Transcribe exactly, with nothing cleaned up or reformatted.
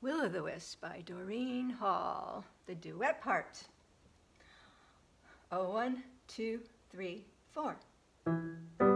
O the Wisp by Doreen Hall, the duet part. Oh, one, two, three, four.